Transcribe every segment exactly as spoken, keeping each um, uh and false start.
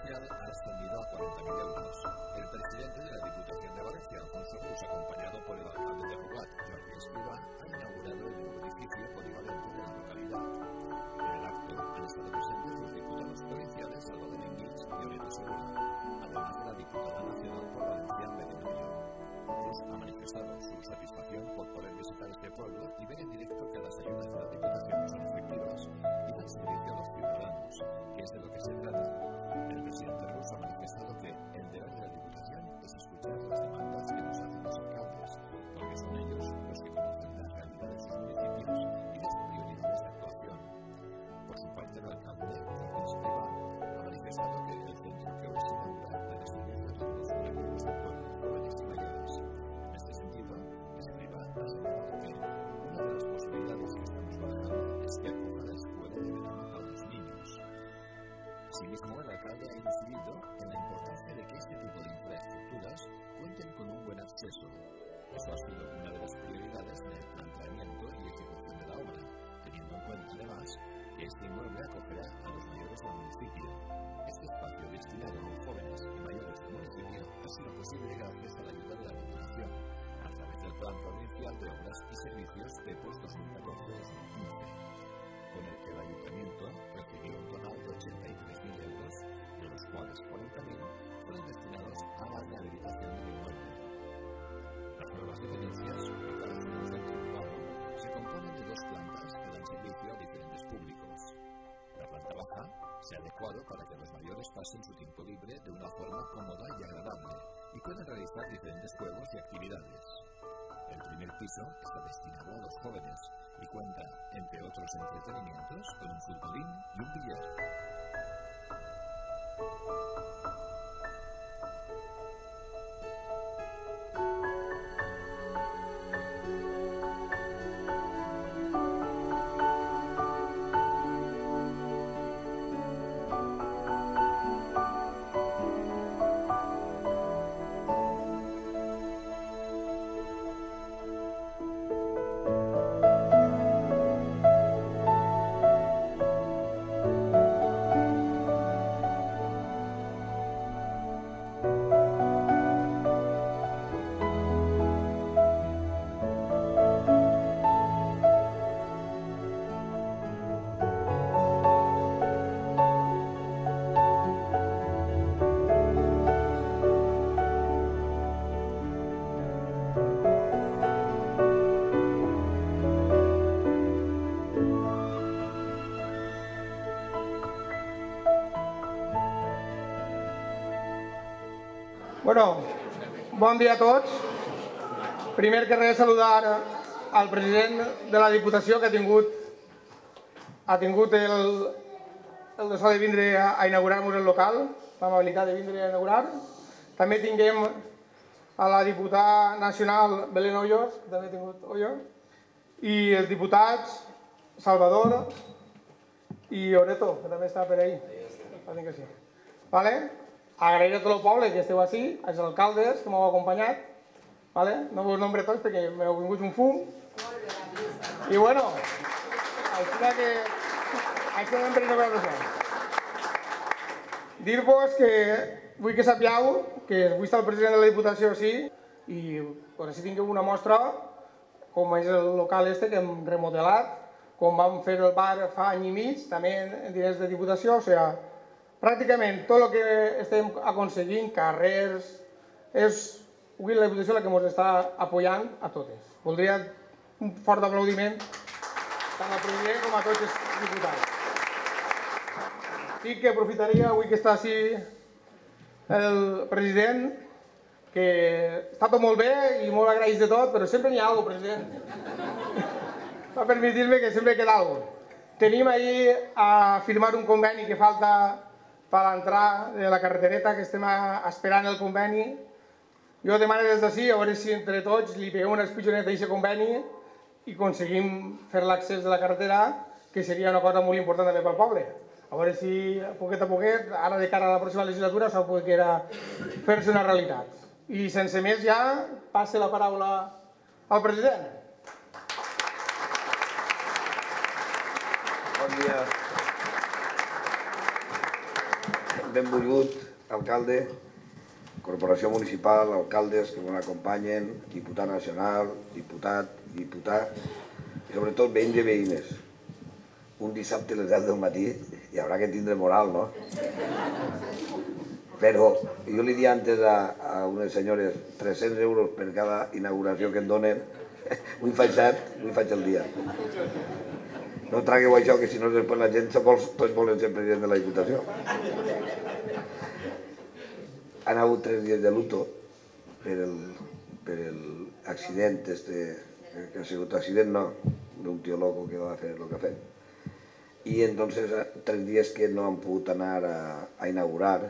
inicial ha ascendido a cuarenta mil euros. El presidente de la Diputación de Valencia, Alfonso Rus, acompañado por el alcalde de Rugat, Jordi Escrivá, ha inaugurado el nuevo edificio polivalente de la localidad. En el acto han estado presentes los diputados provinciales Salvador Enguich y Loreto Segura, además de la diputada nacional por Valencia, Belén Ollón. Rus ha manifestado su satisfacción por poder visitar este pueblo y ver en directo que las ayudas de la Diputación son efectivas y dan servicio a los ciudadanos, que es de lo que se trata. El presidente Rus ha manifestado que el deber de la Diputación es escuchar las demandas que nos hacen los alcaldes, porque son ellos los que conocen la realidad de sus municipios y las prioridades de actuación. Por su parte, el alcalde, Jordi Escrivá, ha manifestado que el centro que hoy se inaugura dará servicio a todos los colectivos del pueblo, jóvenes y mayores. En este sentido, Escrivá ha señalado que una de las posibilidades que estamos barajando es que acoja la escuela de verano para los niños. Asimismo, el alcalde ha incidido en la importancia de que este tipo de infraestructuras cuenten con un buen acceso. Eso ha sido una de las prioridades en el planteamiento y ejecución de la obra, teniendo en cuenta además que este inmueble acogerá a los mayores del municipio. Este espacio destinado a los jóvenes y mayores del municipio ha sido posible gracias a la ayuda de la Diputación, a través del Plan Provincial de Obras y Servicios de dos mil catorce a dos mil quince, con el que el Ayuntamiento recibió un total de ochenta y tres mil euros, de los cuales cuarenta mil fueron destinados a la rehabilitación del inmueble. Las nuevas dependencias, ubicadas en el centro urbano, se componen de dos plantas que dan servicio a diferentes públicos. La planta baja se ha adecuado para que los mayores pasen su tiempo libre de una forma cómoda y agradable y puedan realizar diferentes juegos y actividades. El primer piso está destinado a los jóvenes y cuenta, entre otros entretenimientos, con un futbolín y un billar. Bueno, bon dia a tots. Primer que res, saludar al president de la Diputació que ha tingut, ha tingut el, el desó de vindre a inaugurar-nos el local, l'amabilitat de vindre a inaugurar. També tinguem a la diputada nacional Belén Ollón, que també ha tingut Ollón, i els diputats Salvador i Loreto, que també està per ahí. Que sí. Vale? Agrair a tot el poble que esteu així, als alcaldes que m'heu acompanyat. Vale? No vos nombre tots perquè m'heu vingut un fum. I bueno, així que... Així que hem pres una cosa. Dir-vos que vull que sapigueu que avui està el president de la Diputació així i així tingueu una mostra com és el local este que hem remodelat, com vam fer el bar fa any i mig, també en diners de Diputació, o sigui, pràcticament tot el que estem aconseguint, carrers, és avui la Diputació la que ens està apoyant a totes. Voldria un fort aplaudiment tant al president com a tots els diputats. Sí que aprofitaria avui que està així el president, que està tot molt bé i molt agraït de tot, però sempre n'hi ha alguna cosa, president. Va permetir-me que sempre queda alguna cosa. Tenim ahir a firmar un conveni que falta per l'entrada de la carretereta, que estem esperant el conveni. Jo demano des d'ací, a veure si entre tots li peguem una espitjoneta a aquest conveni i aconseguim fer l'accés de la carretera, que seria una cosa molt important també pel poble. A veure si, a poquet a poquet, ara de cara a la pròxima legislatura, s'ha pogut fer-se una realitat. I sense més ja, passe la paraula al president. Bon dia. benvolgut alcalde, corporació municipal, alcaldes que ens acompanyen, diputat nacional, diputat, diputat, i sobretot veïns i veïnes. Un dissabte a les deu del matí hi haurà que tindre moral, no? Però jo li dic antes a unes senyores tres-cents euros per cada inauguració que em donen, avui faig set, avui faig el dia. No tragueu això, que si no després la gent tots volen ser president de la Diputació. Han hagut tres dies de luto per l'accident, que ha sigut accident, no, d'un tio loco que va fer el que ha fet. I entonces tres dies que no han pogut anar a inaugurar.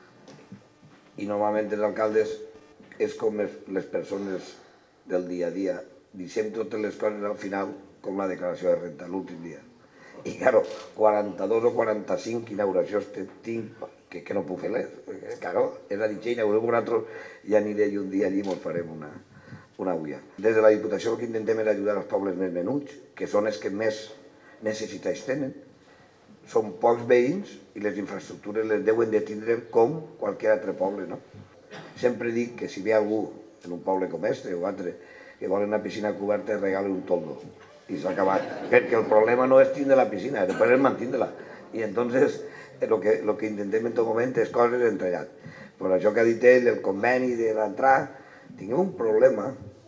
I normalment els alcaldes és com les persones del dia a dia. Deixem totes les coses al final com la declaració de renta, l'últim dia. I, claro, quaranta-dos o quaranta-cinc inauguracions tinc que no puc fer res. Claro, és a dir, que inaugurem un altre i aniré un dia allí i ens farem una ulla. Des de la Diputació el que intentem és ajudar els pobles més menuts, que són els que més necessitats tenen. Són pocs veïns i les infraestructures les deuen de tindre com qualsevol altre poble, no? Sempre dic que si ve algú en un poble com este o altre que vol una piscina coberta es regala un toldo i s'ha acabat, perquè el problema no és tindre la piscina, després és mantindre-la. I entonces el que intentem en tot moment és coses entrellat. Per això que ha dit ell, el conveni de l'entrar, tinguem un problema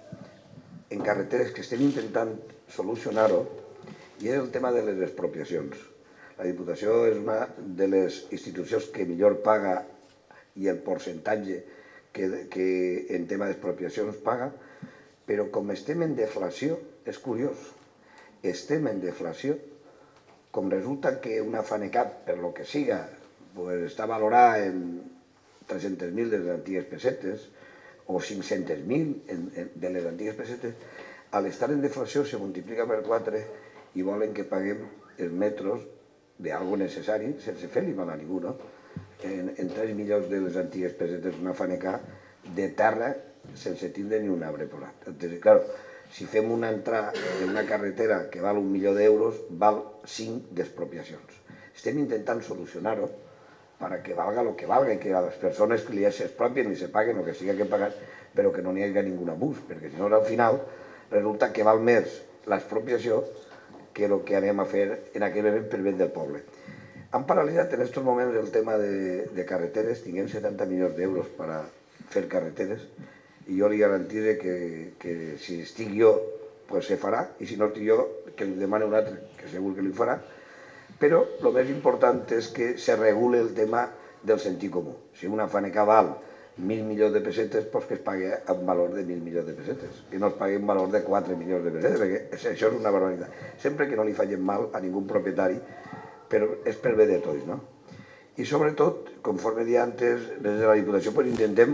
en carreteres que estem intentant solucionar-ho i és el tema de les expropiacions. La Diputació és una de les institucions que millor paga i el percentatge que en tema d'expropiacions paga, però com estem en deflació, és curiós, estem en deflació, com resulta que una FANECAP, per lo que siga, està valorada en tres-centes mil de les antigues pessetes o cinc-centes mil de les antigues pessetes, a l'estar en deflació se multiplica per quatre i volen que paguem els metros d'algo necessari, sense fer-li mal a ningú, no? En tres milions de les antigues pessetes una FANECA de terra sense tindre ni un arbre polat. Clar, si fem una entrada d'una carretera que val un milió d'euros, val cinc d'expropiacions. Estem intentant solucionar-ho perquè valga el que valga i que a les persones que li s'expropien i se paguen el que sigui que pagar, però que no n'hi hagi ningú abús, perquè si no al final resulta que val més l'expropiació que el que anem a fer en aquell moment per bé del poble. Han paralitzat en aquests moments el tema de carreteres, tinguem setanta milions d'euros per fer carreteres, i jo li garantiré que si estic jo, doncs se farà, i si no estic jo, que li demani un altre, que segur que li farà, però el més important és que se regule el tema del sentit comú. Si una FANECA val mil milions de pessetes, doncs que es pagui en valor de mil milions de pessetes, que no es pagui en valor de quatre milions de pessetes, perquè això és una barbaritat. Sempre que no li facin mal a ningú propietari, però és per bé de tots, no? I sobretot, conforme dia antes, des de la Diputació, intentem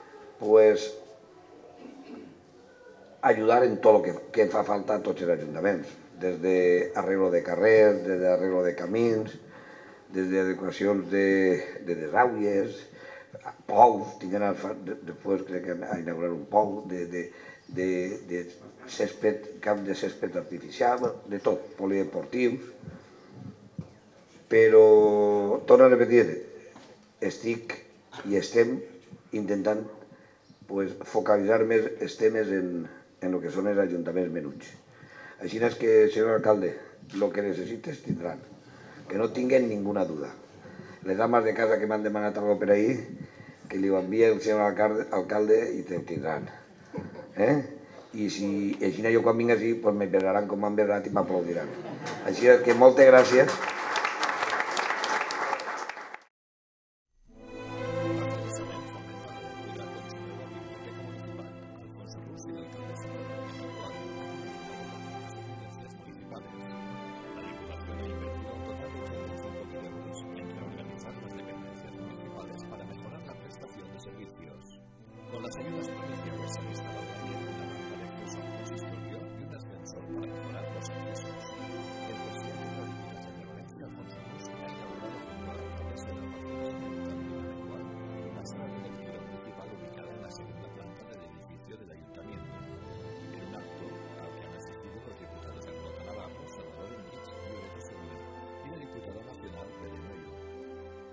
ajudar en tot el que fa falta a tots els ajuntaments, des d'arreglo de carrers, des d'arreglo de camins, des d'adequacions de desàuies, pous, després crec que a inaugurar un pou, de camp de césped artificial, de tot, polideportius. Però, torno a repetir, estic i estem intentant focalitzar més els temes en el que són els ajuntaments menuts. Així és que, senyor alcalde, el que necessites tindran, que no tinguen ninguna duda. Les dames de casa que m'han demanat alguna cosa per ahir, que li ho envia el senyor alcalde i te'l tindran. I si així jo quan vinc així, doncs m'esperaran com m'han verat i m'aplaudiran. Així és que moltes gràcies. Con las ayudas provinciales se ha instalado también una rampa de acceso al consistorio y un ascensor para mejorar los accesos. El presidente de la Diputación de Valencia, Alfonso Rus, ha inaugurado junto a la alcaldesa de la Participación actual una sala de lectura municipal ubicada en la segunda planta del edificio del Ayuntamiento. En un acto al que han asistido los diputados de Anglota Navarro, Salvador Enrich y Loreto Segura, y la diputada nacional Belén Oyo. Rus ha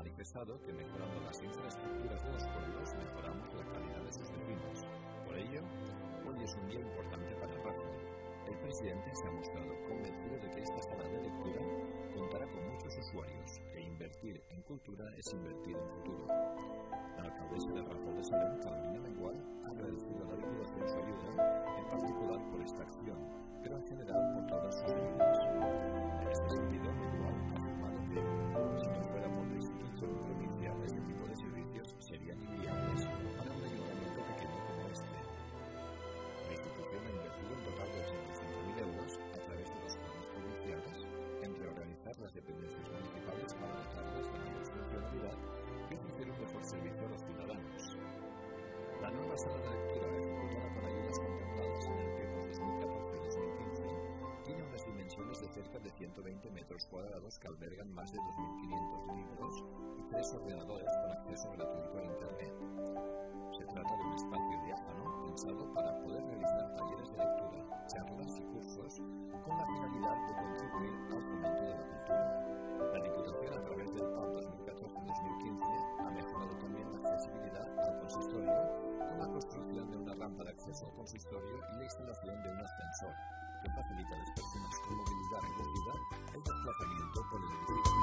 manifestado que mejorando las infraestructuras de los pueblos mejoramos la calidad de sus vecinos. Por ello, hoy es un día importante para Rafael. El presidente se ha mostrado convencido de que esta sala de lectura contará con muchos usuarios e invertir en cultura es invertir en futuro. La alcaldesa de Rafael de Salem, Carolina Mengual, ha agradecido a la Diputación su ayuda, en particular por esta acción, pero en general por todas sus ayudas. En este sentido, Mengual ha afirmado que, si no fuera por la institución provincial, este tipo de servicios serían inviables para un ayuntamiento pequeño como este. La institución ha invertido un total de ochenta y cinco mil euros a través de los planes provinciales en reorganizar las dependencias municipales para dotarlas de mayor funcionalidad y ofrecer un mejor servicio a los ciudadanos. La nueva sala de lectura ejecutada con ayudas contempladas en el P E P dos mil catorce dos mil quince tiene unas dimensiones de cerca de ciento veinte metros cuadrados que albergan más de dos mil quinientos libros y tres ordenadores con acceso gratuito a Internet. Se trata de un espacio diáfano pensado para poder realizar talleres de lectura, charlas y cursos con la finalidad de contribuir al fomento de la cultura. La Diputación, a través del P A P dos mil catorce dos mil quince, ha mejorado también la accesibilidad al consistorio con la construcción de una rampa de acceso al consistorio y la instalación de un ascensor que facilita a las personas con movilidad reducida el desplazamiento por el edificio.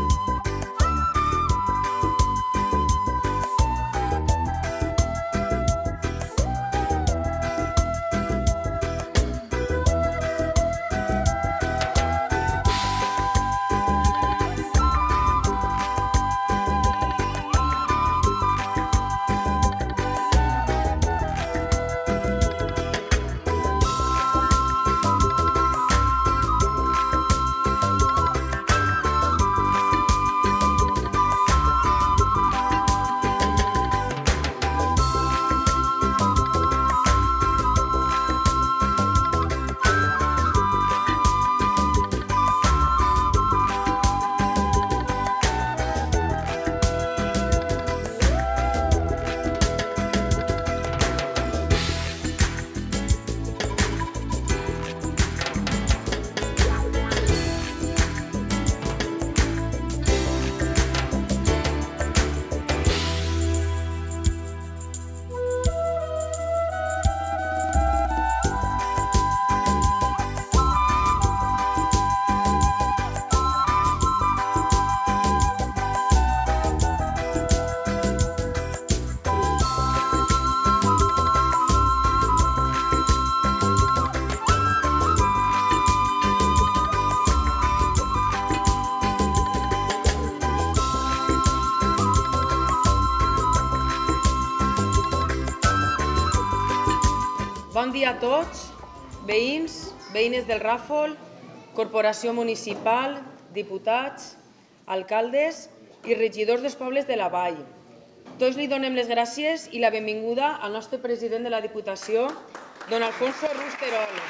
Bon dia a tots, veïns, veïnes del Ràfol, corporació municipal, diputats, alcaldes i regidors dels pobles de la Vall. Tots li donem les gràcies i la benvinguda al nostre president de la Diputació, don Alfonso Rusterol.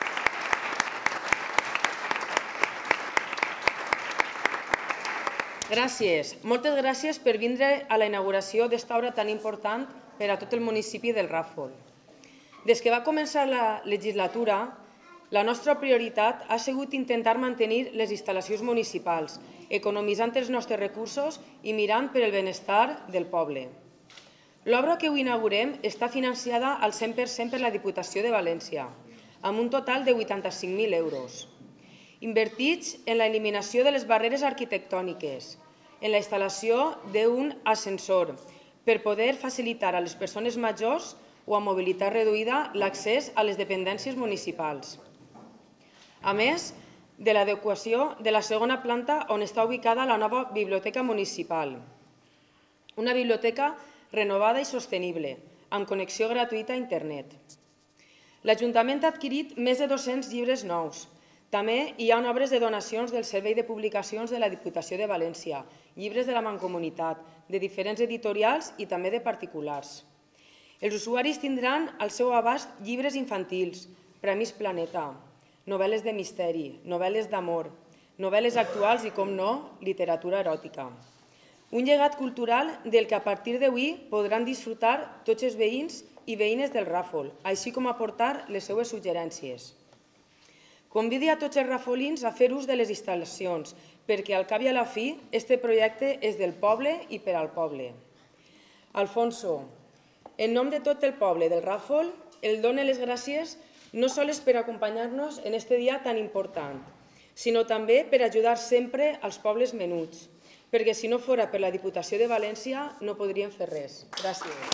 Gràcies, moltes gràcies per vindre a la inauguració d'esta obra tan important per a tot el municipi del Ràfol. Des que va començar la legislatura, la nostra prioritat ha sigut intentar mantenir les instal·lacions municipals, economitzant els nostres recursos i mirant per el benestar del poble. L'obra que avui inaugurem està financiada al cent per cent per la Diputació de València, amb un total de vuitanta-cinc mil euros, invertits en la eliminació de les barreres arquitectòniques, en la instal·lació d'un ascensor per poder facilitar a les persones majors o amb mobilitat reduïda l'accés a les dependències municipals. A més de l'adequació de la segona planta on està ubicada la nova biblioteca municipal. Una biblioteca renovada i sostenible, amb connexió gratuïta a internet. L'Ajuntament ha adquirit més de dos-cents llibres nous. També hi ha obres de donacions del Servei de Publicacions de la Diputació de València, llibres de la Mancomunitat, de diferents editorials i també de particulars. Els usuaris tindran al seu abast llibres infantils, Premis Planeta, novel·les de misteri, novel·les d'amor, novel·les actuals i, com no, literatura eròtica. Un llegat cultural del que a partir d'avui podran disfrutar tots els veïns i veïnes del Ràfol, així com aportar les seues suggerències. Convidi a tots els rafolins a fer ús de les instal·lacions, perquè al cap i a la fi, este projecte és del poble i per al poble. Alfonso, en nom de tot el poble del Ràfol, el dono les gràcies no sols per acompanyar-nos en este dia tan important, sinó també per ajudar sempre als pobles menuts, perquè si no fora per la Diputació de València no podríem fer res. Gràcies.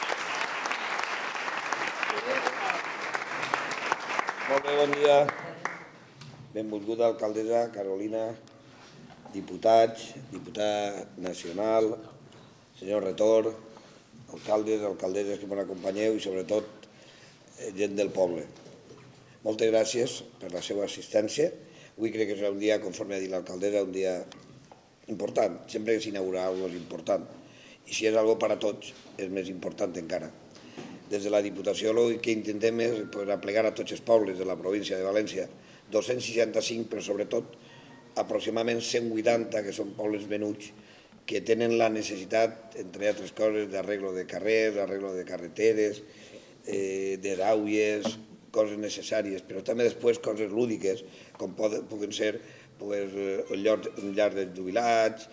Molt bé, bon dia. Benvolguda alcaldessa Carolina, diputats, diputat nacional, senyor Retor, alcaldes, alcaldesses que m'acompanyeu i sobretot gent del poble. Moltes gràcies per la seva assistència. Avui crec que serà un dia, conforme ha dit l'alcaldessa, un dia important. Sempre que s'inaugura alguna cosa és important. I si és alguna cosa per a tots, és més important encara. Des de la Diputació el que intentem és aplegar a tots els pobles de la província de València, dos-cents seixanta-cinc, però sobretot aproximadament cent vuitanta, que són pobles menuts, que tenen la necessitat, entre altres coses, d'arreglo de carrers, d'arreglo de carreteres, de rauies, coses necessàries, però també després coses lúdiques, com poden ser un llar de jubilats,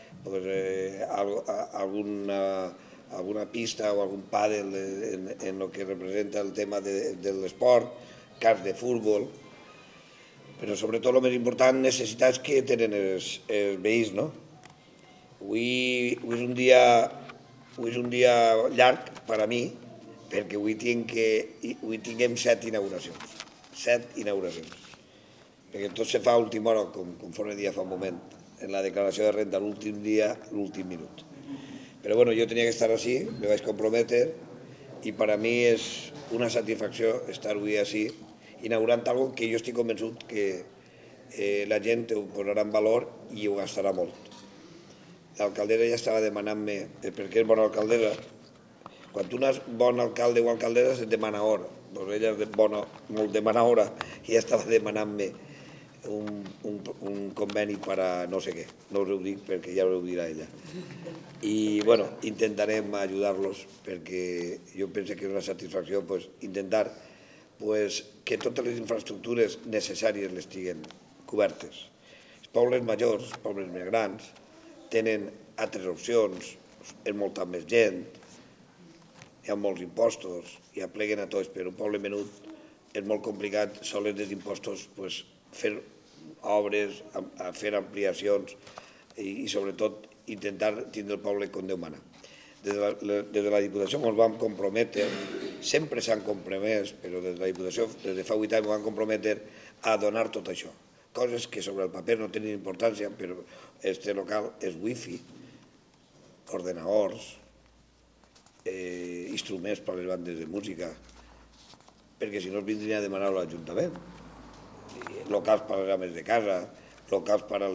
alguna pista o algun pàdel en el que representa el tema de l'esport, camps de futbol, però sobretot el més important, necessitats que tenen els veïns, no? Avui és un dia llarg per a mi, perquè avui tinguem set inauguracions. Set inauguracions. Perquè tot se fa a última hora, conforme dia fa un moment, en la declaració de renda, l'últim dia, l'últim minut. Però bueno, jo tenia que estar així, me vaig comprometre, i per a mi és una satisfacció estar avui així, inaugurant alguna cosa que jo estic convençut que la gent ho posarà en valor i ho gastarà molt. L'alcaldessa ja estava demanant-me per què és bona alcaldessa. Quan tu és bon alcalde o alcaldessa se't demana hora. Doncs ella és bona, molt demana hora, i ja estava demanant-me un conveni per a no sé què. No us ho dic perquè ja ho dirà ella. I, bueno, intentarem ajudar-los perquè jo penso que és una satisfacció intentar que totes les infraestructures necessàries les tinguin cobertes. Els pobles majors, els pobles més grans, tenen altres opcions, és molta més gent, hi ha molts impostos i apleguen a tots, però un poble menut és molt complicat, sols dels impostos, fer obres, fer ampliacions i sobretot intentar tindre el poble com Déu mana. Des de la Diputació ens vam comprometre, sempre s'han compromès, però des de la Diputació des de fa vuit anys ens vam comprometre a donar tot això. Coses que sobre el paper no tenen importància, però este local és wifi, ordenadors, instruments per a les bandes de música, perquè si no es vindrien a demanar a l'Ajuntament. Locals per a les ames de casa, locals per a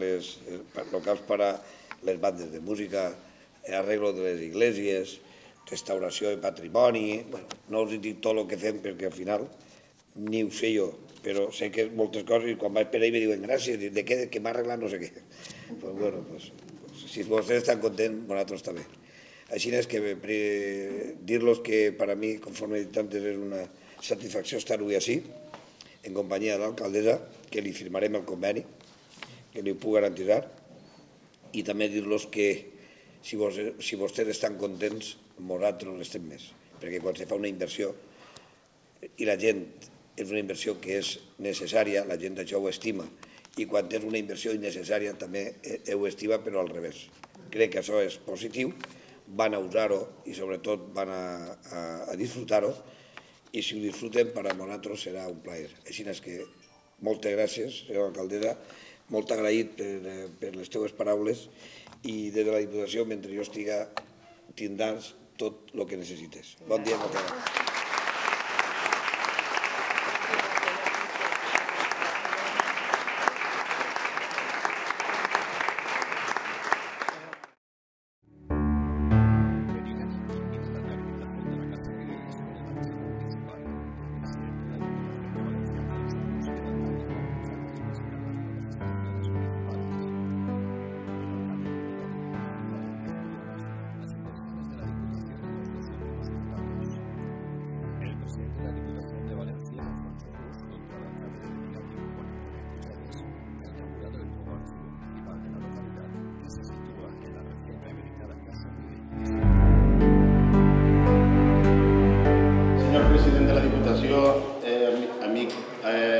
les bandes de música, arreglo de les esglésies, restauració de patrimoni. No us dic tot el que fem perquè al final ni ho sé jo, però sé que moltes coses, i quan vaig per ahí me diuen gràcies, de què, que m'ha arreglat no sé què. Doncs bueno, si vostès estan contents, nosaltres també. Així és que dir-los que per a mi, conforme he dit antes, és una satisfacció estar avui així, en companyia de l'alcaldessa, que li firmarem el conveni, que li ho puc garantir, i també dir-los que si vostès estan contents, nosaltres estem més. Perquè quan se fa una inversió, i la gent és una inversió que és necessària, la gent això ho estima, i quan és una inversió innecessària també ho estima, però al revés. Crec que això és positiu, van a usar-ho i sobretot van a disfrutar-ho, i si ho disfruten per a nosaltres serà un plaer. Així és que moltes gràcies, senyora alcaldessa, molt agraït per les teves paraules, i des de la Diputació, mentre jo estiga, tindràs tot el que necessites. Bon dia, moltes gràcies.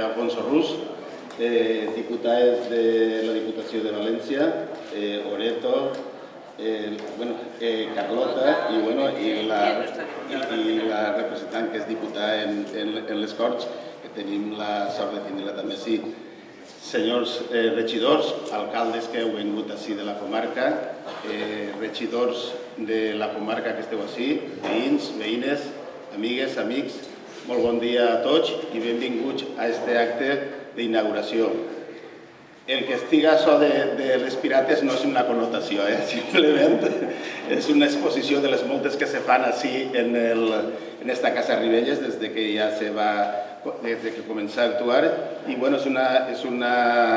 Alfonso Rus, eh, diputats de la Diputació de València, eh, Oreto, eh, bueno, eh, Carlota i, bueno, i, la, i, i la representant que és diputada en, en, en les Corts, que tenim la sort de tenir-la també així. Senyors eh, regidors, alcaldes que heu vingut així de la comarca, eh, regidors de la comarca que esteu així, veïns, veïnes, amigues, amics, molt bon dia a tots i benvinguts a aquest acte d'inauguració. El que estiga això de, de les pirates no és una connotació, eh? Simplement és una exposició de les moltes que se fan així en, el, en esta Casa Ribelles des de que ja se va, des de que comença a actuar i bueno, és una, és una,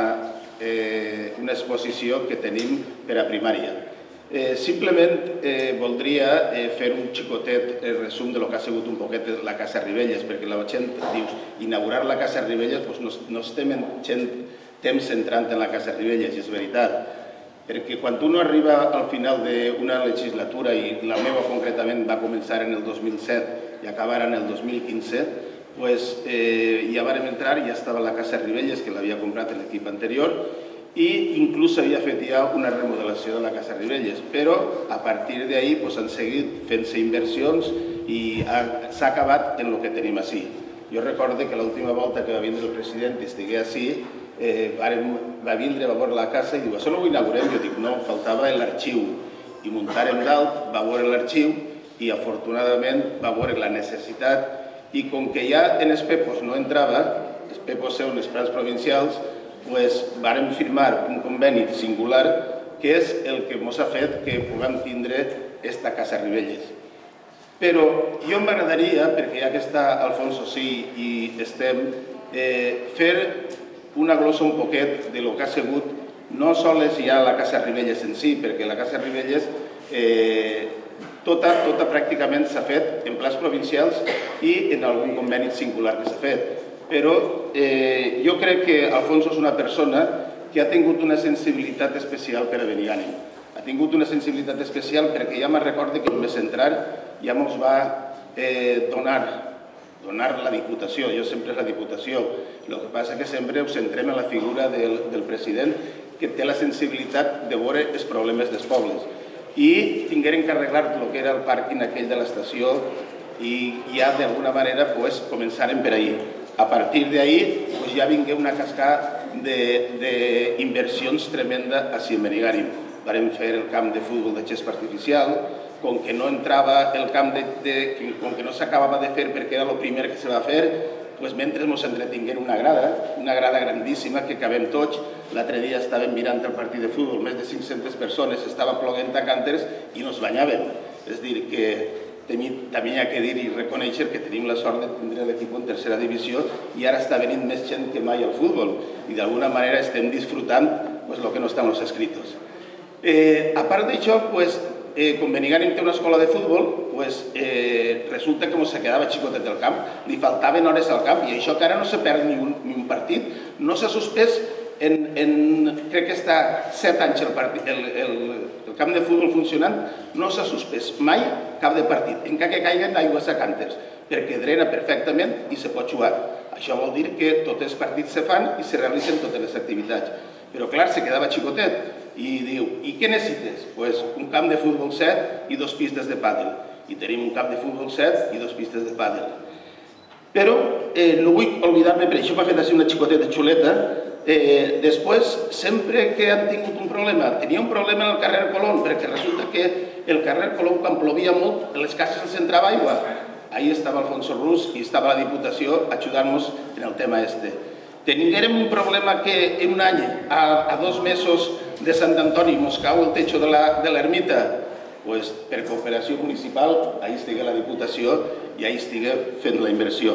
eh, una exposició que tenim per a primària. Eh, simplement eh, voldria eh, fer un xicotet eh, resum de lo que ha sigut un poquet la Casa Ribelles, perquè la gent dius, inaugurar la Casa Ribelles, doncs no, no estem en gent temps centrant en la Casa Ribelles, i és veritat, perquè quan uno arriba al final d'una legislatura, i la meva concretament va començar en el dos mil set i acabar en el dos mil quinze, pues, eh, ja vàrem entrar i ja estava la Casa Ribelles, que l'havia comprat l'equip anterior, i inclús s'havia fet ja una remodelació de la Casa Ribelles, però a partir d'ahir pues, han seguit fent-se inversions i s'ha acabat en el que tenim així. Jo recordo que l'última volta que va vindre el president i estigué així, eh, va vindre, va veure la casa i diu, això no ho inaugurem? Jo dic, no, faltava l'arxiu. I muntarem dalt, va veure l'arxiu i afortunadament va veure la necessitat i com que ja en els Pepos no entrava, els Pepos són els plans provincials, pues, vàrem firmar un conveni singular que és el que ens ha fet que puguem tindre esta Casa Ribelles. Però jo m'agradaria, perquè ja que està Alfonso sí i estem, eh, fer una glossa un poquet de lo que ha sigut no sols ja la Casa Ribelles en si, perquè la Casa Ribelles eh, tota, tota pràcticament s'ha fet en plans provincials i en algun conveni singular que s'ha fet. Però eh, jo crec que Alfonso és una persona que ha tingut una sensibilitat especial per a Benigànim. Ha tingut una sensibilitat especial perquè ja me'n recordo que només entrar ja ens va eh, donar, donar la Diputació, jo sempre és la Diputació. El que passa és que sempre us centrem en la figura del, del president que té la sensibilitat de veure els problemes dels pobles. I tingueren que arreglar el que era el pàrquing aquell de l'estació i ja d'alguna manera pues, començaren per ahir. A partir d'ahir pues, ja vingué una cascada d'inversions tremenda a Benigànim. Vàrem fer el camp de futbol de gespa artificial, com que no entrava el camp de, de, com que no s'acabava de fer perquè era el primer que se va fer, pues, mentre ens entretinguem una grada, una grada grandíssima que cabem tots. L'altre dia estàvem mirant el partit de futbol, més de cinc-centes persones, estava ploguent a cànters i no es banyàvem. És a dir, que també hi ha que dir i reconèixer que tenim la sort de tindre l'equip en tercera divisió i ara està venint més gent que mai al futbol i d'alguna manera estem disfrutant pues, lo que no està en los escritos. Eh, a part d'això, pues, eh, com Benigànim té una escola de futbol, pues, eh, resulta que se quedava xicotet del camp, li faltaven hores al camp i això que ara no se perd ni un, ni un partit, no s'ha suspès en, en, crec que està set anys el, partit, el, el, el camp de futbol funcionant, no s'ha suspès mai cap de partit, encara que caiguen aigües a cànters, perquè drena perfectament i se pot jugar. Això vol dir que tots els partits se fan i se realitzen totes les activitats. Però clar, se quedava xicotet i diu, i què necessites? Pues un camp de futbol set i dos pistes de pàdel. I tenim un camp de futbol set i dos pistes de pàdel. Però eh, no vull oblidar-me, per això m'ha fet així una xicoteta xuleta. Eh, després, sempre que han tingut un problema, tenia un problema en el carrer Colón, perquè resulta que el carrer Colón, quan plovia molt, les cases els entrava aigua. Ahí estava Alfonso Rus i estava la Diputació ajudant-nos en el tema este. Tinguérem un problema que en un any, a, a dos mesos de Sant Antoni, mos cau el techo de l'ermita, pues, per cooperació municipal, ahí estigué la Diputació i ahí estigué fent la inversió.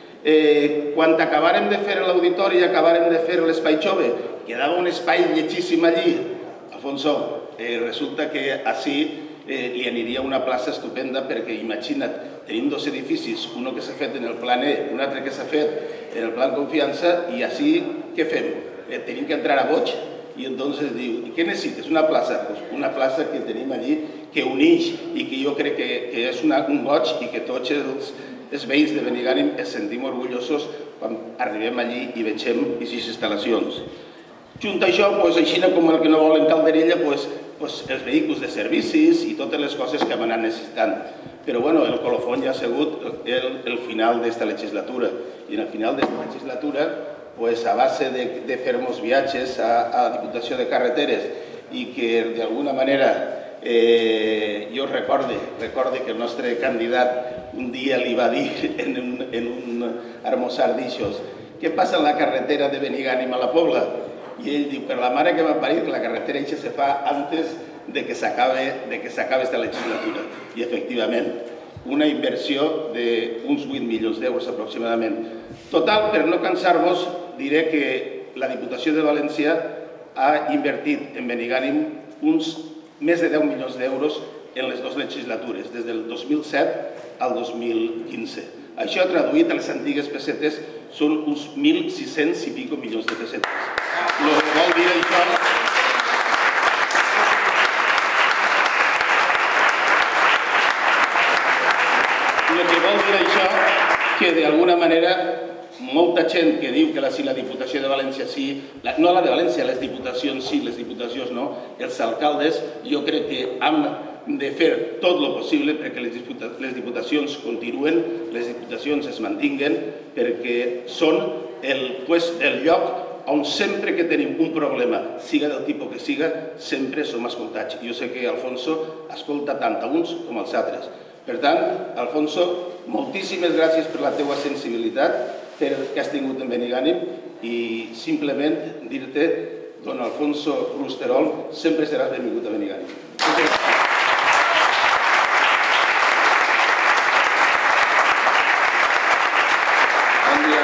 Eh, quan acabàrem de fer l'auditori i acabàrem de fer l'espai jove, quedava un espai lletjíssim allí. Alfonso, eh, resulta que així eh, li aniria una plaça estupenda perquè, imagina't, tenim dos edificis, un que s'ha fet en el plan E, un altre que s'ha fet en el plan Confiança, i així què fem? Eh, tenim que entrar a boig, i entonces diu, i què necessites? Una plaça? Pues una plaça que tenim allí que uneix i que jo crec que, que és una, un goig i que tots els, els veïns de Benigànim ens sentim orgullosos quan arribem allí i veiem aquestes instal·lacions. Junt a això, així com el que no volen Calderella, els vehicles de servicis i totes les coses que hem anat necessitant. Però el colofón ja ha sigut el final d'esta legislatura. I en el final d'esta legislatura, a base de fer-nos viatges a la Diputació de Carreteres i que d'alguna manera jo recorde que el nostre candidat un dia li va dir en un almorzar d'aixòs: què passa en la carretera de Benigànim a la Pobla? I ell diu: per la mare que m'ha parit, la carretera eixa se fa antes de que s'acabe esta legislatura. I efectivament, una inversió d'uns vuit milions d'euros aproximadament. Total, per no cansar-vos, diré que la Diputació de València ha invertit en Benigànim uns més de deu milions d'euros en les dues legislatures, des del dos mil set al dos mil quinze. Això traduït a les antigues pessetes són uns mil sis-cents i pico milions de pessetes. El que vol dir això... El que vol dir això que d'alguna manera molta gent que diu que si la Diputació de València sí, no la de València, les diputacions sí, les diputacions no, els alcaldes, jo crec que han de fer tot el possible perquè les diputacions continuen, les diputacions es mantinguen, perquè són el lloc on sempre que tenim un problema, siga del tipus que siga, sempre som escoltats. Jo sé que Alfonso escolta tant a uns com als altres. Per tant, Alfonso, moltíssimes gràcies per la teua sensibilitat que has tingut en Benigànim i simplement dir-te, don Alfonso Rusterol, sempre seràs benvingut a Benigànim. Bon dia.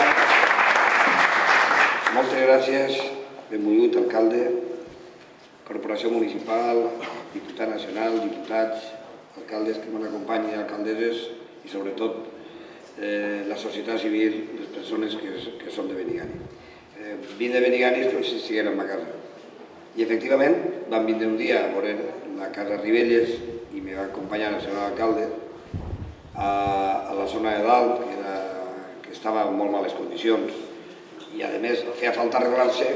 Moltes gràcies, benvingut alcalde, corporació municipal, diputat nacional, diputats, alcaldes que m'acompanyen, alcaldesses i sobretot la societat civil, les persones que són de Benigànim. Vinc de Benigànim com si estiguérem a casa. I efectivament vam vindre un dia a veure la casa Ribelles i me va acompanyar el senyor alcalde a la zona de dalt, que estava en molt males condicions i a més feia falta arreglar-se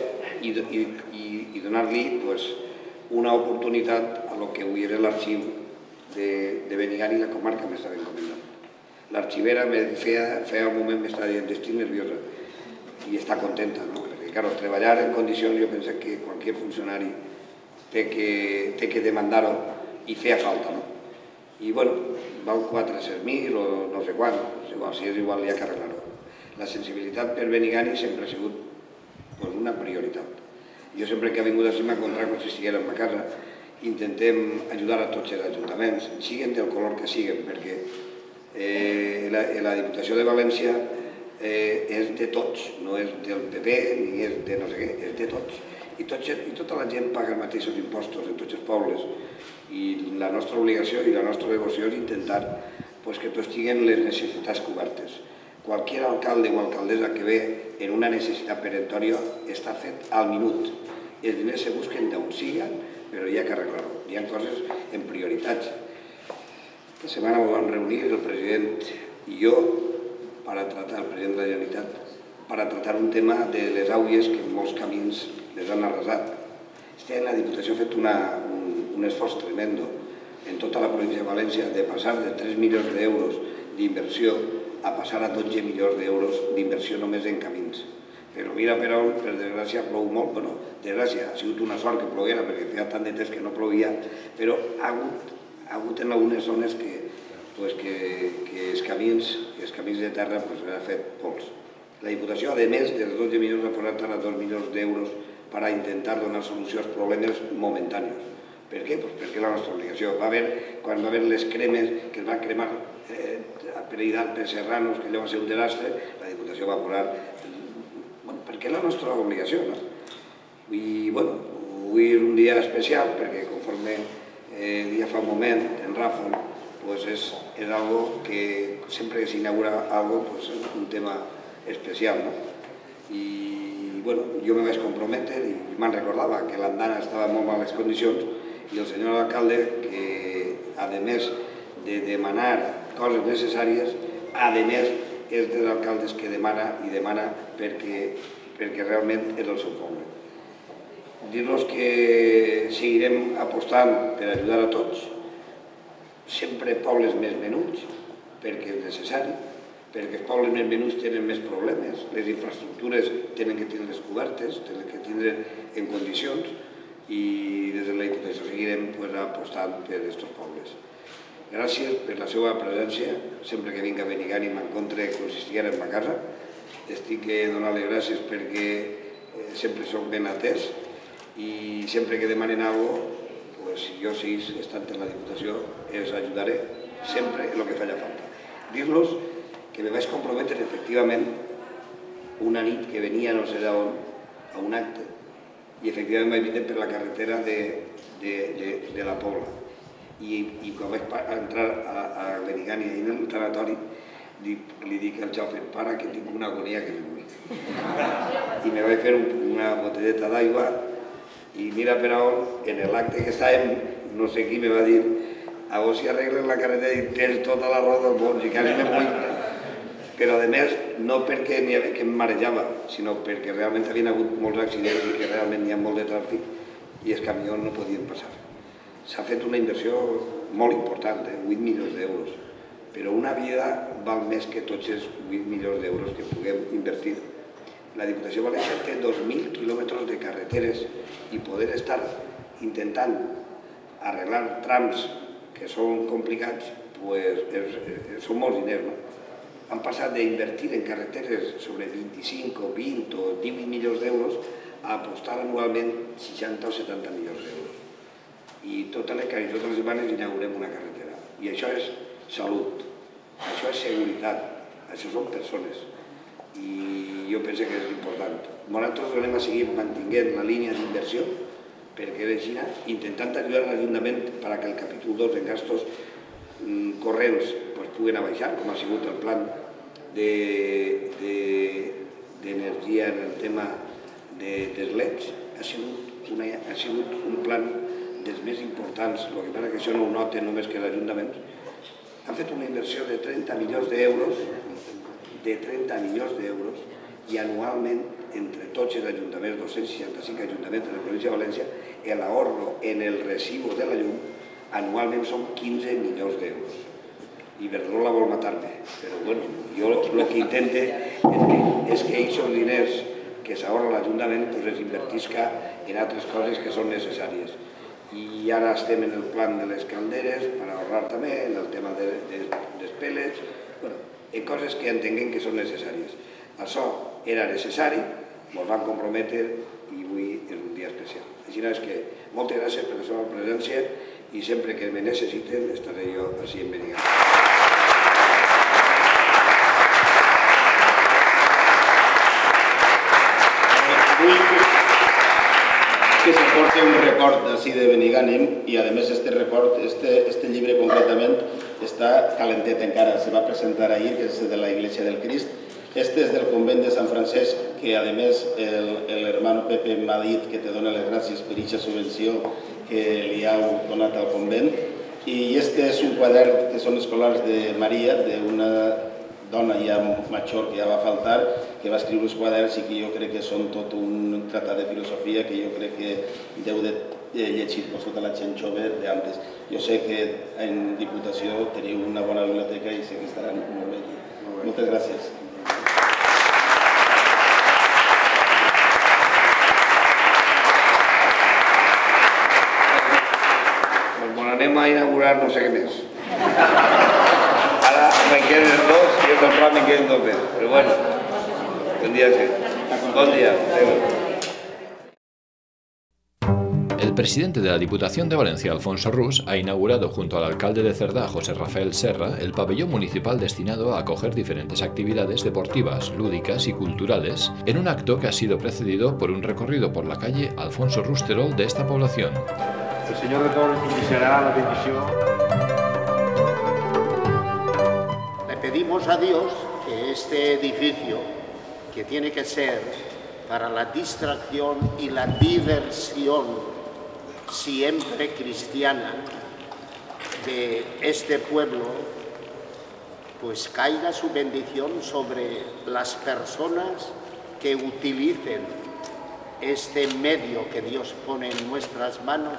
i donar-li una oportunitat a lo que avui era l'arxiu de Benigànim i la comarca m'estava encomendant. L'arxivera feia un moment m'estava dient estic nerviosa i està contenta, perquè clar, treballar en condicions jo penso que qualsevol funcionari té que demandar-ho i feia falta. I bueno, val quatre-cents mil o no sé quant, si és igual hi ha que arreglar-ho. La sensibilitat per Benigànim sempre ha sigut una prioritat. Jo sempre que he vingut així m'ha encontrat com si estiguérem a casa, intentem ajudar a tots els ajuntaments, siguin del color que siguin, perquè la Diputació de València és de tots, no és del P P ni és de no sé què, és de tots. I tota la gent paga els mateixos impostos en tots els pobles i la nostra obligació i la nostra devoció és intentar que tots tinguin les necessitats cobertes. Qualsevol alcalde o alcaldessa que ve en una necessitat peremptòria està fet al minut. Els diners se busquen d'on siguen, però hi ha que arreglar-ho. Hi ha coses en prioritats. Esta setmana ens vam reunir el president i jo para tratar, el president de la Generalitat, para tratar un tema de les aules que en molts camins les han arrasat. Este any la Diputació ha fet un esforç tremendo en tota la província de València de passar de tres milions d'euros d'inversió a passar a dotze milions d'euros d'inversió només en camins. Però mira per on, per desgràcia, plou molt. Bé, desgràcia, ha sigut una sort que ploguera perquè feia tant de temps que no plovia, però ha hagut ha hagut en algunes zones que els camins de terra han fet pols. La Diputació, a més dels dotze milions, ha posat ara dos milions d'euros per intentar donar solució als problemes momentanis. Per què? Perquè és la nostra obligació. Quan va haver les cremes que es van cremar a Pereidal, per Serranos, que allò va ser un desastre, la Diputació va posar... Perquè és la nostra obligació. I, bueno, avui és un dia especial, perquè conforme ja fa un moment, en Ràfol, és algo que sempre que s'inaugura algo és un tema especial. I jo me vaig comprometre i me'n recordava que l'andana estava en molt males condicions i el senyor alcalde, que a més de demanar coses necessàries, a més és dels alcaldes que demana i demana perquè, perquè realment és el seu poble. Dir-los que seguirem apostant per ajudar a tots, sempre pobles més menuts, perquè és necessari, perquè els pobles més menuts tenen més problemes, les infraestructures tenen que tindre cobertes, tenen que tindre en condicions, i des de la Diputació seguirem apostant per aquests pobles. Gràcies per la seva presència, sempre que vinc a Benigànim m'encontre com si estiguera en ma casa. Estic donant-li gràcies perquè sempre soc ben atès i sempre que demanen alguna cosa, si jo seguís estant en la Diputació, els ajudaré sempre en el que faci falta. Dir-los que me vaig comprometre efectivament una nit que venia no sé d'on a un acte i efectivament vaig vindre per la carretera de la Pobla. I quan vaig entrar a Benigànim i en el tanatori li dic al xofer, para que tinc una agonia que me vull. I me vaig fer una botelleta d'aigua i mira per on, en l'acte que estàvem, no sé qui me va dir, a vos si arreglen la carretera i tens tota la roda del món, i quasi me vull. Però a més, no perquè em marejava, sinó perquè realment havien hagut molts accidents i que realment hi ha molt de tràfic i els camions no podien passar. S'ha fet una inversió molt important, vuit milions d'euros, però una vida val més que tots els vuit milions d'euros que puguem invertir. La Diputació Valenciana té dos mil quilòmetres de carreteres i poder estar intentant arreglar trams que són complicats, són molts diners. Han passat d'invertir en carreteres sobre vint-i-cinc o vint o divuit milions d'euros a apostar anualment seixanta o setanta milions d'euros. I totes les setmanes inaugurem una carretera. I això és salut, això és seguretat, això són persones. I jo penso que és important. Nosaltres anem a seguir mantenint la línia d'inversió perquè és així, intentant ajudar l'Ajuntament perquè el capítol dos en gastos corrents puguen baixar, com ha sigut el plan d'energia en el tema dels leds. Ha sigut un plan dels més importants, el que passa que això no ho noten només que l'Ajuntament. Han fet una inversió de trenta milions d'euros, de trenta milions d'euros, i anualment, entre tots els ajuntaments, dos-cents seixanta-cinc ajuntaments de la província de València, l'ahorro en el recibo de la llum anualment són quinze milions d'euros. Iberdrola vol matar-me, però bueno, jo el que intente és que aquests diners que s'ahorra l'Ajuntament els invertisca en altres coses que són necessàries. I ara estem en el plan de les calderes per ahorrar també, en el tema dels pèl·lets, en coses que entenguem que són necessàries. Això era necessari, ens vam comprometre i avui és un dia especial. Així és que moltes gràcies per la seva presència i sempre que me necessiten estaré jo així en Benigànim. Que s'aporte un record així de Benigànim i a més este record, este llibre concretament està calentet encara, se va presentar ahir, que és de la Iglesia del Crist. Este és del convent de Sant Francesc, que a més l'hermano Pepe m'ha dit que te dona les gràcies per aquesta subvenció que li heu donat al convent. I este és un quadern que són escolars de Maria, d'una dona ja major que ja va faltar, que va escriure els quaderns i que jo crec que són tot un tractat de filosofia que jo crec que deu de llegir per tota la gent jove d'antes. Jo sé que en Diputació teniu una bona biblioteca i sé que estaran molt bé. Moltes gràcies. Doncs anem a inaugurar no sé què més. Ara me queden dos i el comprat me queden dos més. Pero bueno, buen día, sí. Buen día. El presidente de la Diputación de Valencia, Alfonso Rus, ha inaugurado junto al alcalde de Cerdá, José Rafael Serra, el pabellón municipal destinado a acoger diferentes actividades deportivas, lúdicas y culturales, en un acto que ha sido precedido por un recorrido por la calle Alfonso Rus Terol de esta población. El señor rector iniciará la bendición. Le pedimos a Dios que este edificio, que tiene que ser para la distracción y la diversión siempre cristiana de este pueblo, pues caiga su bendición sobre las personas que utilicen este medio que Dios pone en nuestras manos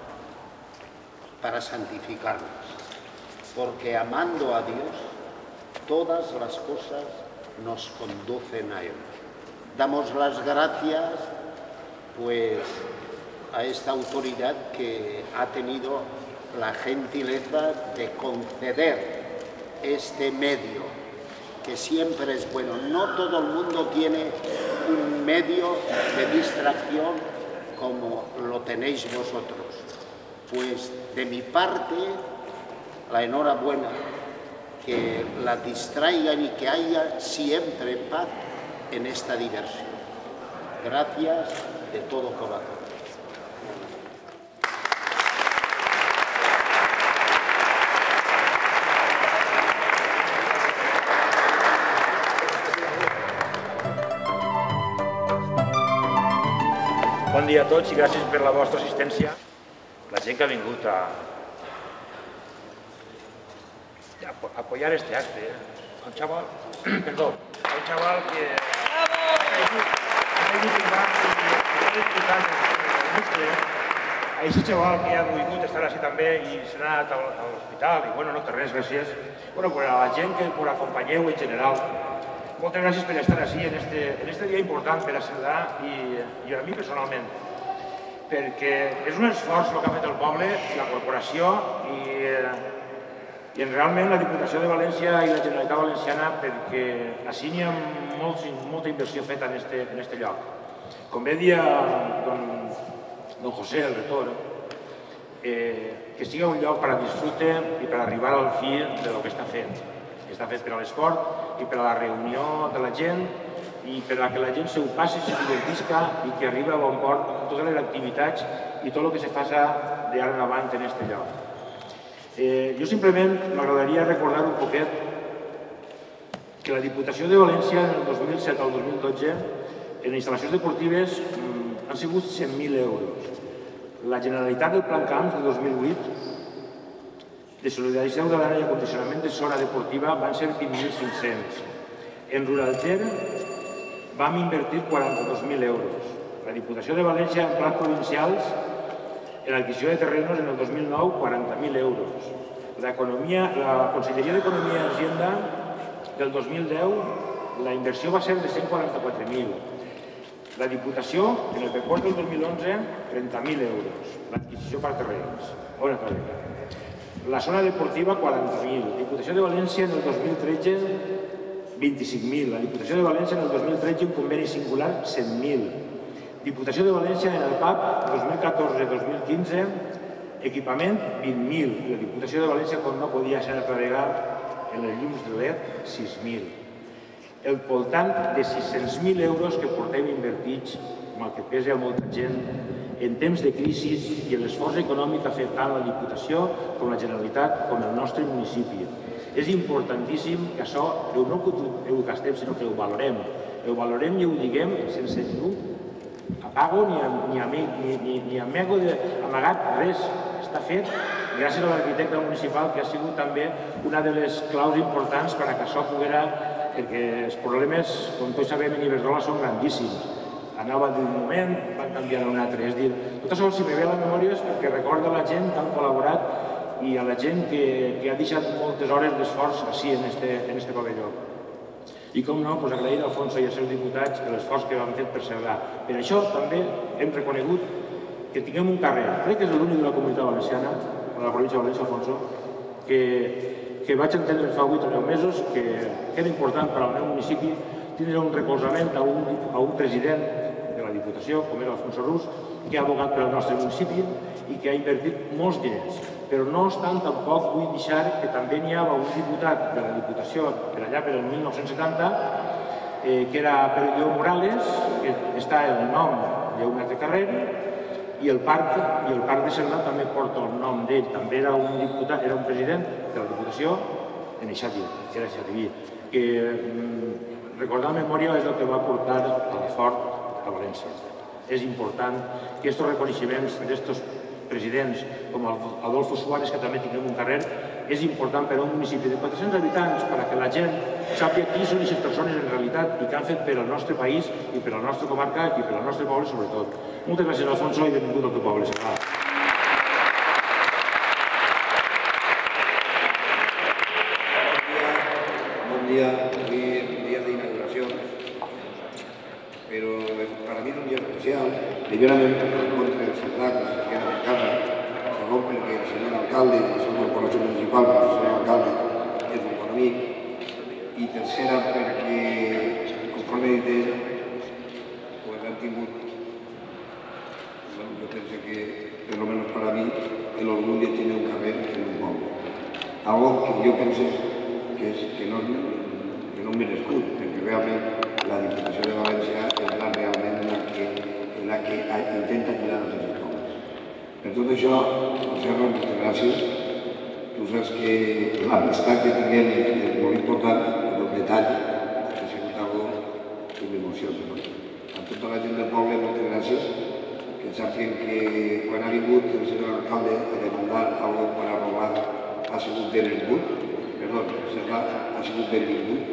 para santificarnos. Porque amando a Dios, todas las cosas nos conducen a Él. Damos las gracias, pues, a esta autoridad que ha tenido la gentileza de conceder este medio, que siempre es bueno. No todo el mundo tiene un medio de distracción como lo tenéis vosotros. Pues, de mi parte, la enhorabuena, que la distraigan y que haya siempre paz en esta diversión. Gracias de todo corazón. Bon dia a tots i gràcies per la vostra assistència. La gent que ha vingut a a apoyar este acte. Un chaval, perdó, un chaval que ha a aquest chaval que ha volgut estar així també i s'ha anat a l'hospital i bueno, no té res, gràcies. Bueno, pues a la gent que us acompanyeu en general, moltes gràcies per estar així en este, en este dia important per a Cerdà i, i a mi personalment, perquè és un esforç el que ha fet el poble i la corporació i, i realment la Diputació de València i la Generalitat Valenciana, perquè així n'hi ha molt, molta inversió feta en este, en este lloc. Com bé dia don, don José, el rector, eh, que sigui un lloc per a disfrute i per arribar al fi de lo que està fent. Està fet per a l'esport i per a la reunió de la gent i per a que la gent se ho passi, se divertisca i que arribi a bon port amb totes les activitats i tot el que se faça d'ara en avant en aquest lloc. Eh, jo simplement m'agradaria recordar un poquet que la Diputació de València en el dos mil set al dos mil dotze en instal·lacions deportives han sigut cent mil euros. La Generalitat del Plan Camps de dos mil vuit de solidarització de l'àrea i acondicionament de zona deportiva van ser vint mil cinc-cents. En Ruralter vam invertir quaranta-dos mil euros. La Diputació de València en plans provincials en adquisició de terrenos en el dos mil nou, quaranta mil euros. La Conselleria d'Economia i Hisenda del dos mil deu, la inversió va ser de cent quaranta-quatre mil. La Diputació, en el pressupost del dos mil onze, trenta mil euros. L'adquisició per terrenys. Bona tarda. La zona deportiva, quaranta mil. Diputació de València en el dos mil tretze, vint-i-cinc mil. La Diputació de València en el dos mil tretze, un conveni singular, cent mil. Diputació de València en el P A P dos mil catorze dos mil quinze, equipament, vint mil. La Diputació de València, com no podia ser altra vegada, en els llums de L E D, sis mil. El voltant de sis-cents mil euros que portem invertits, amb el que pesa a molta gent, en temps de crisi i l'esforç econòmic ha fet tant la Diputació com la Generalitat com el nostre municipi. És importantíssim que això no ho gastem, sinó que ho valorem. Ho valorem i ho diguem sense ningú apago ni amago d'amagat, res. Està fet gràcies a l'arquitecte municipal, que ha sigut també una de les claus importants per a que això poguera, perquè els problemes, com tots sabem, en Iberdrola són grandíssims. Anava d'un moment, van canviar a un altre. És dir, tot això, si me ve a la memòria, és perquè recorda la gent que han col·laborat i a la gent que ha deixat moltes hores d'esforç així en este pavelló. I com no, agrair a Alfonso i als seus diputats l'esforç que han fet per Cerdà. Per això també hem reconegut que tinguem un carrer, crec que és l'únic de la comunitat valenciana, de la província de València, Alfonso, que vaig entendre fa vuit o nou mesos que era important per al meu municipi tindre un recolzament a un president de la Diputació, com era Alfonso Rus, que ha abogat per al nostre municipi i que ha invertit molts diners. Però no obstant, tampoc vull deixar que també n'hi havia un diputat de la Diputació per allà per el mil nou-cents setanta, que era Pedro Morales, que està el nom d'un altre carrer, i el parc de Cerdà també porta el nom d'ell. També era un diputat, era un president de la Diputació en Eixati, que era Eixativí. Recordar la memòria és el que va portar a la Fort a València. És important que aquests reconeixements d'aquests presidents com Adolfo Suárez, que també tinguem un carrer, és important per a un municipi de quatre-cents habitants perquè la gent sàpiga qui són aquestes persones en realitat i què han fet per al nostre país i per a la nostra comarca i per al nostre poble sobretot. Moltes gràcies, Alfonso, i benvingut al teu poble. Bon dia, avui és un dia d'inauguració, però per a mi és un dia especial. Primerament, contra el ciutadà, que se queda en casa, segon perquè el senyor alcalde de la corporació municipal, que el senyor alcalde és un bon amic, i tercera perquè, conforme he dit ell, pues han tingut, bueno, yo penso que, per lo menos para mí, el orgullo de tener un carrer en un poble. Algo que yo penso que, es, que, no, que no me merescut, perquè realment la Diputació de València és la realment la que, la que intenta ajudar els nostres pobles. Per tot això, Serra, moltes gràcies. Tu saps que l'amistat que tinguem és molt important, però el detall ha sigut algo que m'emociona. A tota la gent del poble, moltes gràcies, que sàpiguen que quan ha vingut el senyor alcalde a demandar algo per a robar ha sigut benvingut, perdó, Serra ha sigut benvingut,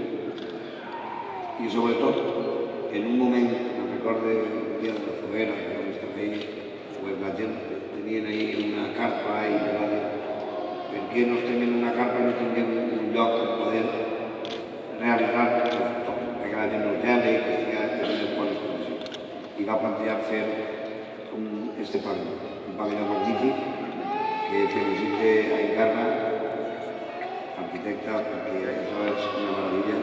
i sobretot, en un moment, me'n recordo el dia de la foguera, que vam estar ahí, pues la gent tenien ahí una carpa i me va dir per què no estem en una carpa i no tinguem un lloc per poder realitzar tot, perquè la gent no gela i que estigui en les bones condicions. I va plantejar fer este pavelló, un pavelló magnífic que felicite a Encarna, arquitecta, perquè això és una meravella.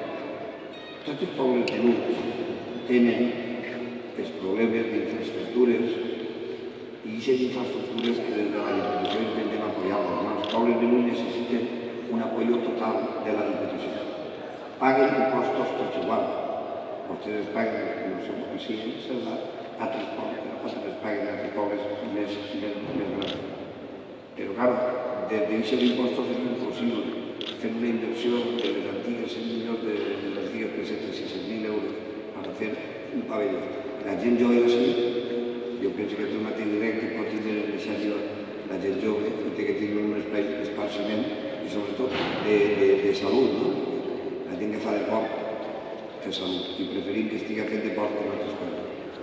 Tots els pobles menuts tenen els problemes d'infraestructures i aquestes infraestructures que des de la Diputació intentem apoyar-los. Els pobles menuts necessiten un apoyo total de la Diputació. Paguen impostos tots igual. Vostès paguen, no sé què sigui, altres pobles, altres paguen altres pobles més grans. Però, clar, des d'aquests impostos és impossible fer una inversió de les antigues cent milions de les antigues pessetes, sis-cents mil euros, per fer un pavelló. La gent jove així, jo penso que té el mateix dret que pot tenir el necessari la gent jove, que té que tenir un espai d'esparciment i sobretot de salut, no? La gent que fa deport té salut i preferim que estigui fent deport en altres coses.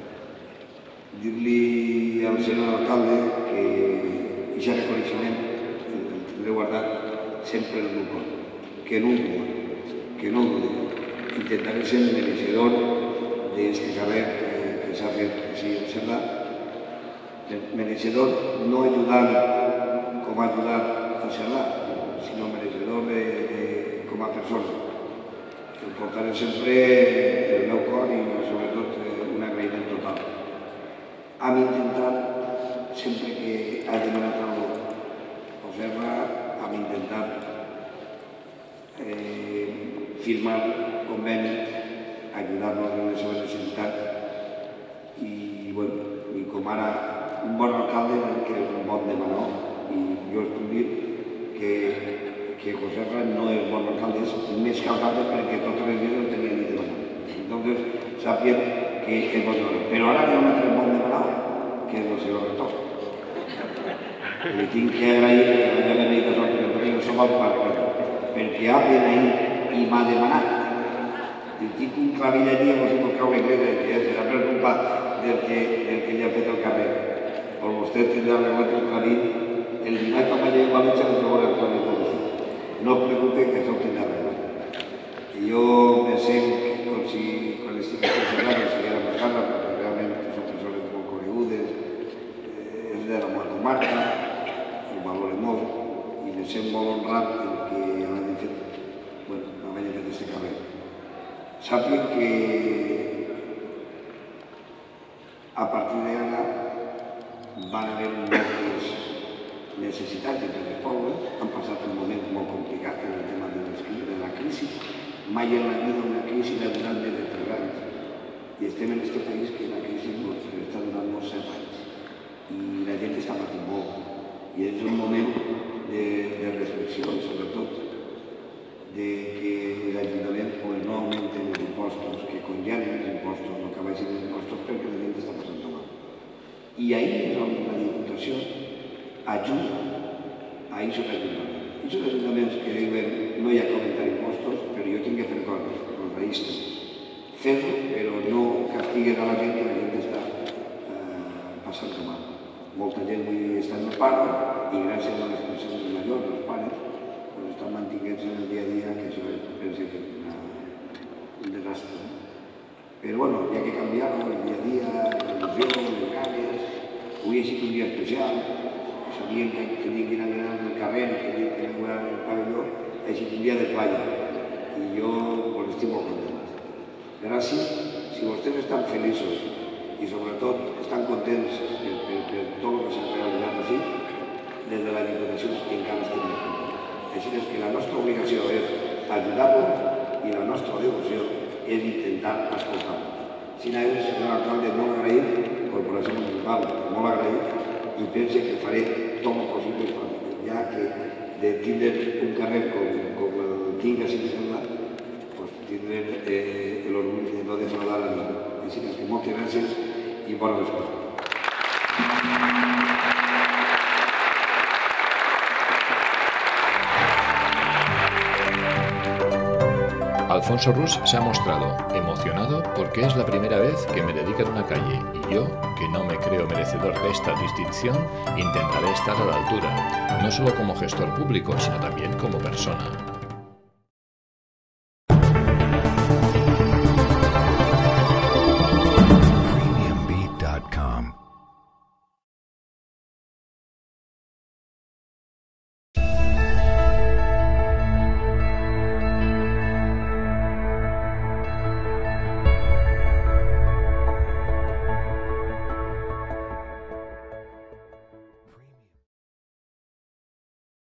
Dir-li al senyor alcalde que aquest reconeixement l'he guardat sempre en el meu cor, que no ho dudi, que no ho dudi. Intentaré ser el mereixedor d'aquest carrer que s'ha fet així en Cerdà, mereixedor no ajudant com ha ajudat a Cerdà, sinó mereixedor com a persona. El portaré sempre el meu cor i sobretot un agraïment total. Hem intentat, sempre que ha demanat alguna cosa, o Serra, hem intentat firmar convenis, ajudar-nos en les seves necessitats i, bueno, i com ara un bon alcalde que és un bon demanor i jo us puc dir que, que Joserra no és bon alcalde, és més que alcalde perquè totes les dies no tenia ni demanat. Entonces, sàpien que és bon demanor. Però ara hi ha un altre bon demanor, que és el senyor rector. Li tinc que agrair que ja m'he dit a sort que no som al parc, perquè ha venit i m'ha demanat. I tinc un clavell allí, no sé com cau l'església, que s'ha preocupat del que, del que li ha fet el carrer. O vostè tindrà arreglat el clavell, el dimarts quan vaig a València no trobarà el clavell per vostè. No es preocupe que això ho tindrà arreglat. I jo me sent com si quan estic aquí a Serra estiguera per casa, perquè realment són persones molt conegudes, és de la meva comarca, el valore molt, i me sent molt honrat que hagi fet, bueno, hagi fet aquest carrer. Sàpien que a partir d'ara van haver moltes necessitats de tots els pobles, han passat un moment molt complicat en el tema de la crisi. Mai en la vida una crisi l'ha donat més de tres anys. I estem en aquest país que la crisi ens està donant molts set anys. I la gent està patint molt. I és un moment de, de reflexió, sobretot, de que l'Ajuntament pues, no augmenten els impostos, que congelen els impostos, no que baixin els impostos perquè la gent està passant mal. I ahir és on la Diputació ajuda a aquest Ajuntament. I muchos ayuntamientos que diuen no hi ha com augmentar impostos, però jo tinc que fer coses, com realistes. Fer-ho, però no castiguen a la gent, que la gent està eh, passant mal. Molta gent avui està en el paro i gràcies a les persones majors, els pares, doncs estan mantinguts en el dia a dia, que això és, penso que és una, un desastre. Però bueno, hi ha que canviar-ho, el dia a dia, la il·lusió, les ganes. Avui ha sigut un dia especial, sabien que tenien que inaugurar el carrer, que tenien que inaugurar el pavelló, ha sigut un dia de playa i jo pues, estic molt content. Gràcies. Si vostès estan feliços i sobretot estan contents per, per, per tot el que s'ha realitzat així, des de la Diputació encara estem més contents. Així és que la nostra obligació és ajudar-los i la nostra devoció és intentar escoltar-los. Si no és, senyor alcalde, molt agraït, Corporació Municipal, molt agraït, i penso que faré tot el possible, ja que de tindre un carrer com, com el tinc a Santa, pues, tindré eh, l'orgull de no defraudar a ningú. Així que moltes gràcies i bona vesprada. Alfonso Rus se ha mostrado emocionado porque es la primera vez que me dedican a una calle y yo, que no me creo merecedor de esta distinción, intentaré estar a la altura, no solo como gestor público, sino también como persona.